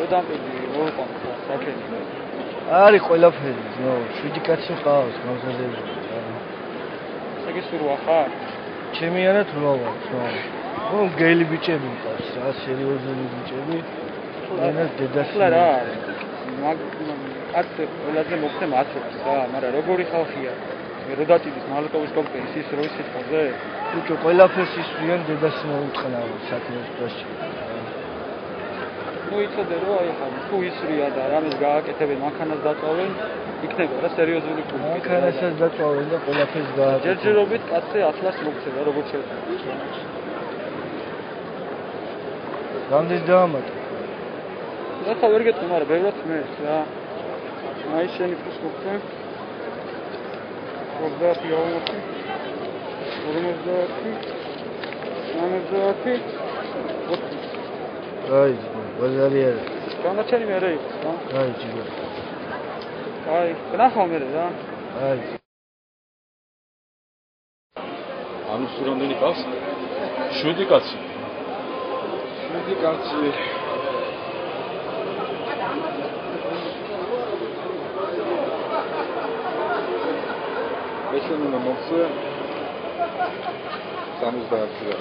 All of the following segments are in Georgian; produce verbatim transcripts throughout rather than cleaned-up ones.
დამპედი მოუყვანო საქმე. არის ყველაფერი, ნო, შვიდი კაცი ყავს, გამზადებული. საგისურვა ხარ? ჩემი არა თუ რა ვარ, ნო. ნუ გეილი ბიჭები მყავს, რა სერიოზული ბიჭები. ენას დედას ხლა რა არის? მაგ კაცი ყველაზე მოგწე მათებს რა, მაგრამ როგორი ხალხია? როდატიდის მალოტოვის კოქტეილი ის როის სიტყვაზე? ბიჭო, ყველაფერს ისვრიან დედას მოუწყნაო საქმეს პროსში. ნუ იცოდე რომ აი ხა თუ ისვრია და რამეს გააკეთებენ, მანქანას დაწოვენ, იქნება რა სერიოზული კუთხე. მანქანასაც დაწოვენ და ყველაფერს გააკეთებენ. ჯერჯერობით კაცი ათლას მოგწევა, როგორ შეიძლება? რამდენი დაამატე? რა ვერ გეტყვი, მაგრამ ბევრად მეს რა. აი შენი ფულს მოგწე. ოცდაათი ავმოწე. ორმოცდაათი. სამოცდაათი. აი, ბაზარი არა. განაჩენი მე რა იყო, რა? აი, ჯიგო. აი, ნახავ მე რა. აი. ანუ სულ რამდენი ყავს? შვიდი კაცი. შვიდი კაცი. მეშენ უნდა მოგწე სამოცდაათი რა.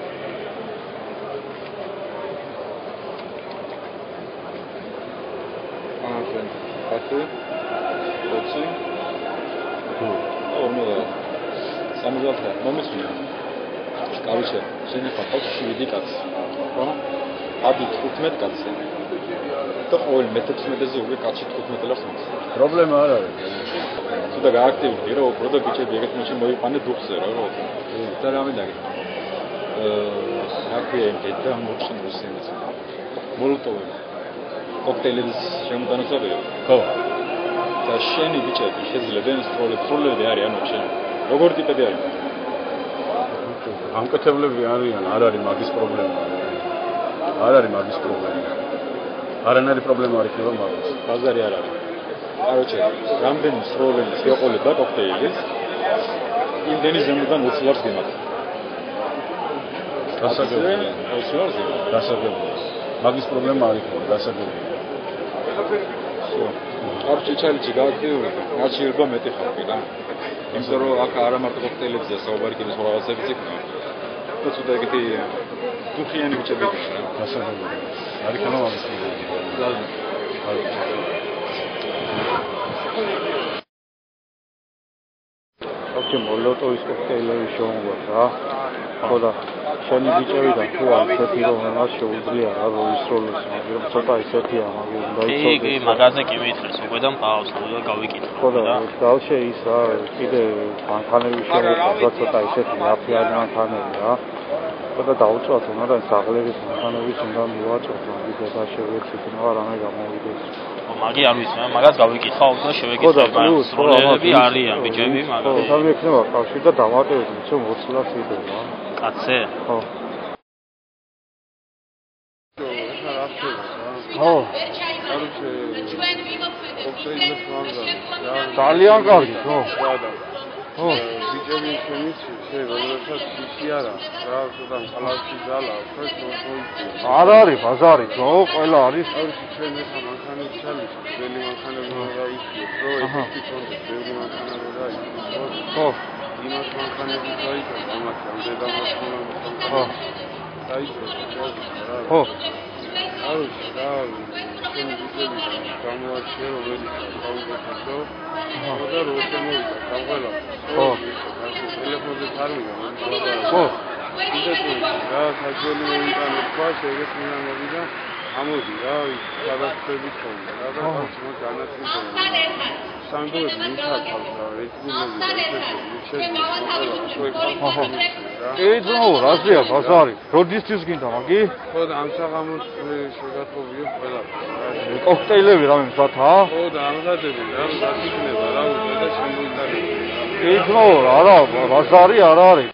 ახლა ათი ოცი ორმოცდაათი სამოცდაათი მომეცნია. კავიშე, შენ ახლა ყავს შვიდი კაცი. ხო? ათი თხუთმეტ კაცი. და ყოველ მეთექვსმეტეზე უკვე კაცი თხუთმეტ ლარს მოხს. პრობლემა არ არის. და გააქტივდი რომ უბრალოდ ბიჭები ეგეთ მოჩი მოიყვანე დუხზე რა რა. და რამე დაგიხ. აა საქმე და მოწყნოს იმას. მოლოტოვი. კოქტეილების შემოტანოსებია. ხო. და შენი ბიჭები შეძლებენ სტროლები არიან შენ. როგორ ტიპები არიან? გამკეთებლები არიან, არ არის მაგის პრობლემა. არ არის მაგის პრობლემა. არანაირი პრობლემა არ იქნება მაგის. ბაზარი არ არის. Короче, რამდენი სროლენის ეყოლება კოქტეილის იმდენი ზემოდან ოცი ლარს გემატა. დასაგებია. ოცი ლარს გემატა. დასაგებია. მაგის პრობლემა არ იქნება, დასაგებია. всё. Короче, ჩალიჩი გააქტიურდა. გაჩერება მეტი ხალხი რა. იმიტომ რომ აქ არა მარტო კოქტეილებზია საუბარი, კიდევ სხვა რაღაცებიც იქნება. და ცოტა ეგეთი დუხიანი ბიჭები რა. დასაგებია. არ იქნება მაგის პრობლემა. ოკეი, მოლოტოვის კოქტეილები შევუღოთ რა. ხო და შენი ბიჭები და თუ არ ისეთი რომ მას შეუძლია რა რომ ისროლოს, მაგრამ ცოტა ისეთია, მაგრამ უნდა იცოდეს. კი, კი, მაგაზე კი მითხრეს, უკვე და მყავს, უნდა გავიკითხო. ხო და გავშე ის რა, კიდე მანქანები შევუღოთ, ცოტა ისეთი აფრიანი მანქანები რა. ხო და დაუწვათ, მაგრამ საღლების მანქანების უნდა მივაჭროთ, მაგით და შევეცით, რა რამე გამოვიდეს. მაგი არ ვიცი, მაგას გავიკითხავ და შევეკითხე, მაგრამ სროლები არიან, ბიჭები, მაგრამ ხო, და მექნება კავშირი და დამატებები, რომ ოცი ლარს იდევა. კაცე? ხო. ხო. ძალიან კარგი, ხო. ხო, ბიჭები შემიცი, შე რომელსაც ისე არა, რა ცოტა ხალხი ძალა, ხეს მოიწია. არ არის ბაზარი, ხო, ყველა არის. არის ჩვენ ეს მანქანები ჩალის, ძველი მანქანები რა ისე, რო ეს თვითონ ძველი მანქანები რა ისე. ხო. იმას მანქანები გაიწა, ამათ ამდე დამოწმული. ხო. გაიწა, რა. ხო. არის რა, ჩვენ ბიჭები გამოაჩინა რომელიც გავუკეთებო. ხო და რო შემოვიდა, გამყველა. ხო. ტელეფონზე თარმია, ხო. ისეთი რა, საჯელი მოიტანო თქვა, შეგეთ მინდა მოვიდა. ამოდი რა, გადაწყვეტი ხონდა. რა და ჩვენ განაწილდა. სანდოები მითაქვთ რა, ეთნიკები და ისეთი შეგვიძლია. ე ძმაო, რაზეა ბაზარი? როდისთვის გინდა მაგი? ხო და ამ საღამოს შეგათხოვიო ყველა. კოქტეილები რამე მზათა? ხო და ამზადები რა, გასიქნება რა, და შემოიტანები. ე ძმაო, არა, ბაზარი არ არის.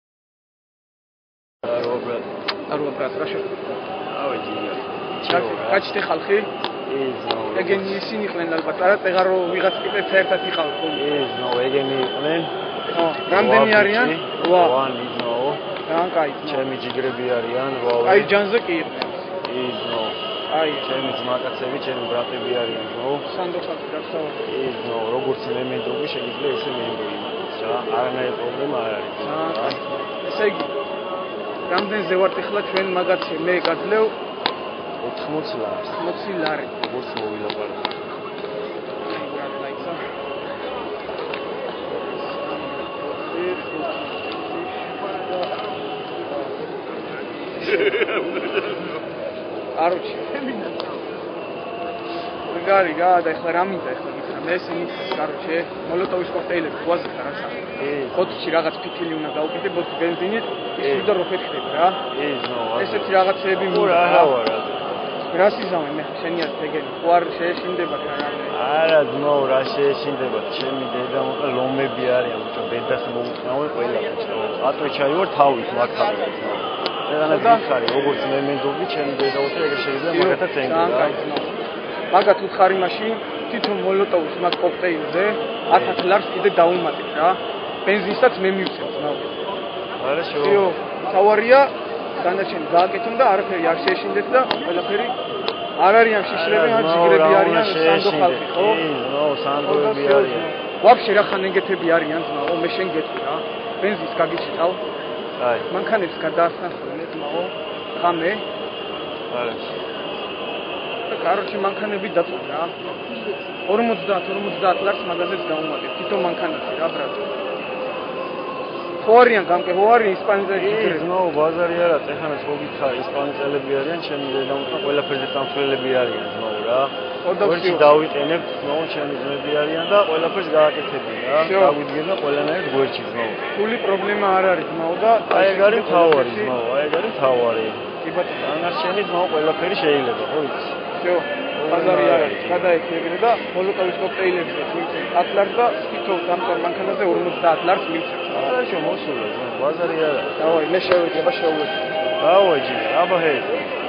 არვა ბრატ, რა შე? ავე ჯინია. კაჩტი ხალხი? ეგენი ისინი იყვნენ ალბათ, არა წეღარო ვიღაც კიდეც ერთად იყავ ხოლმე. ეს ნო, ეგენი იყვნენ. ხო, რამდენი არიან? ვა. ვანი ნო. რა, კაი. ჩემი ჯიგრები არიან, ვა. აი ჯანზე კი იყვნენ. ის ნო. აი, ჩემი ძმაკაცები, ჩემი ბრატები არიან, ხო? სანდო ხალხი გასაუბრე. კი, ნო, როგორც მე მენდობი შეიძლება ესე მენდო იმას რა. არანაირი პრობლემა არ არის. აა, ესე იგი, რამდენზე ვართ ახლა ჩვენ მაგაცი მე გაძლევ ოთხმოცი ლარს. ოცი ლარი. როგორც მოვილაპარაკე. Короче, Гარი რა და ეხლა რა მინდა ეხლა გითხრა მე ესე მითხრას короче მოლოტოვის კოქტეილები გვაზე ხარ ასა ხოთში რაღაც ფითილი უნდა გავუკეთე ბოთი ბენზინით ის უნდა რო ფეთქდება რა ის ნო ესეთი რაღაცეები მინდა რა ვარა რა სიზამე მე შენია ეგენი ხო არ შეეშინდება რა არა ნო რა შეეშინდება ჩემი დედა მოყა ლომები არიან ბიჭო დედას მოუწნავენ ყველა ატვე ჩაი ვარ თავის მაგთავი ეგანა გიხარი როგორც მე მენდობი ჩემი დედა უწე ეგრე შეიძლება მაგათაც ენგა მაგათ უთხარი მაშინ თვითონ მოლოტოვის მაგ კოქტეილზე ათას ლარს კიდე დაუმატეთ რა ბენზინსაც მე მივცემ ძმაო არა შო იო თავარია დანარჩენი გააკეთონ და არაფერი არ შეეშინდეთ და ყველაფერი არ არიან შიშრები ან ჯიგრები არიან სანდო ხალხი ხო ნო სანდოები არიან ვაფშე რა ხანენგეთები არიან ძმაო მე შენ გეტყვი რა ბენზინს გაგიჩიტავ აი მანქანებს გადაასახსნე ძმაო ხამე არა короче მანქანები დაწვა რა ორმოცდაათ ორმოცდაათ ლარს მაგაზეც დაუმატეთ თვითონ მანქანაში რა ბრატ ხო არიან გამკე ხო არიან ისპანიელები ნო ბაზარი არა ეხანაც ხო გითხარი ისპანიელები არიან ჩემი დედამოწმა ყველაფერზე დამცველები არიან ნო რა ვერცი დავიყენებთ ნო ჩემი ძმები არიან და ყველაფერს გააკეთებდი რა დავიდგენ და ყველანაირად გვერდში ნო ფული პრობლემა არ არის ნო და აი ეგ არის თავარი ნო აი ეგ არის თავარი კი ბატონო დანარჩენი ნო ყველაფერი შეიძლება ხო იცი всё ბაზარი არ არის გადაექნებინე და მოლოტოვის კოქტეილებზე მივცემ ათ ლარს და თვითონ დამწვარ მანქანაზე ორმოცდაათ ლარს მივცემ არა შო მოსულა ბაზარი არა დავაი მე შევედი აბა შევედი დავაი აბა ჰე